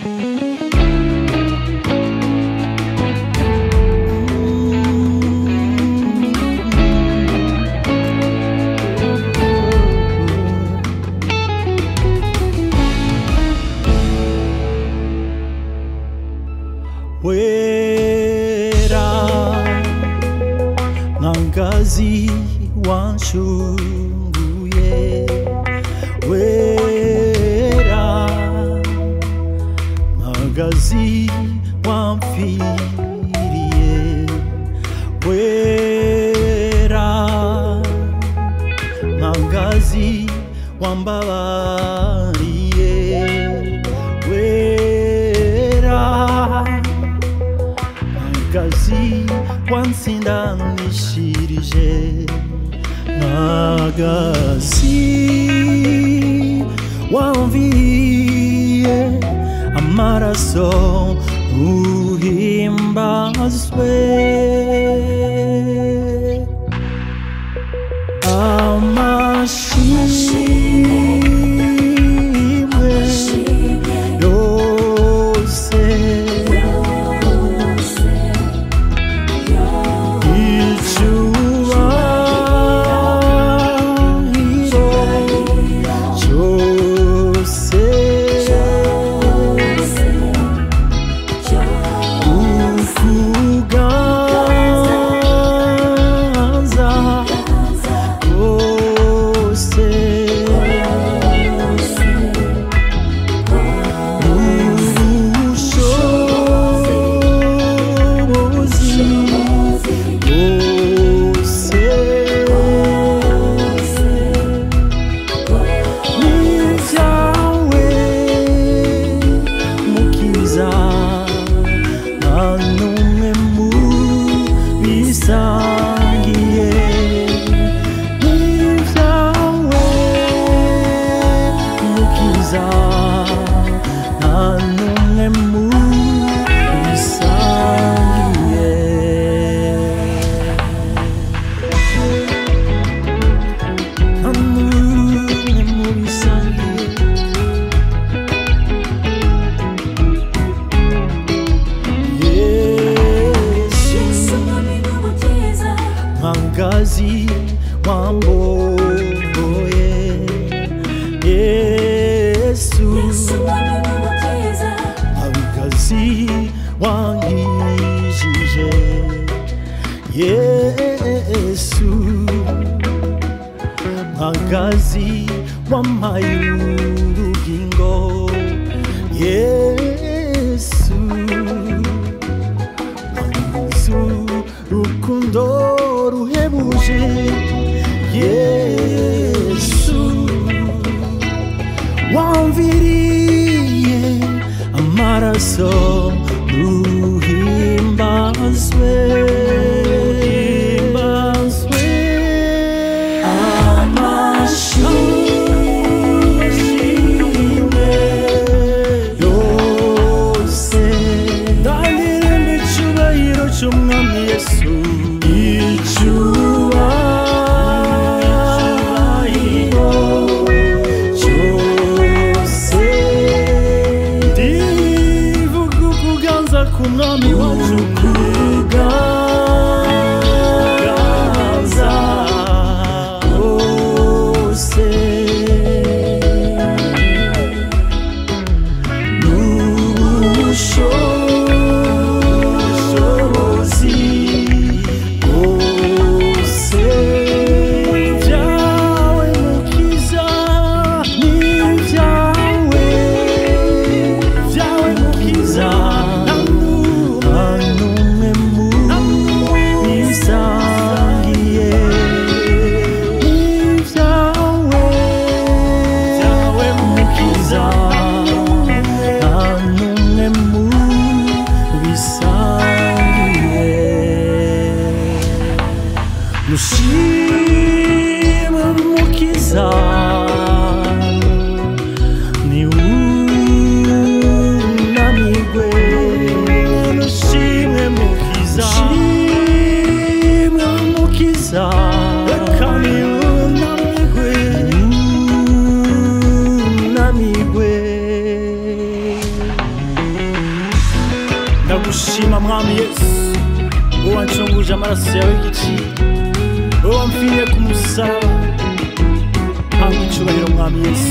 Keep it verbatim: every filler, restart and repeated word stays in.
Wera Nangazi wanshunguye, Wera Nangazi wamfiriye, Wera Nangazi wambabariye, Wera Nangazi wansindanishirije, Nangazi wamviriye amaraso uhimbazwe, amashimwe yose Nangazi wamboye, Yesu Nangazi wankijije, Yesu Nangazi wampaye urugingo, Yesu Nangazi rukundo ruhebuje, Yesu wamviriye amaraso ruhimbazwe, ruhimbazwe amashimwe yose, ndaririmba icyubahiro cy'umwami Yesu, icyubahiro cyose ndivuga ukuganza k'umwami wacu, kuganza kose n'ubushobozi bwose byawe Mukiza, ni ibyawe, byawe Mukiza, ndagushima mwami Yesu wowe wancunguje amaraso yawe y'igiciro wowe wamfiriye ku musaraba mpanga icyubahiro mwami Yesu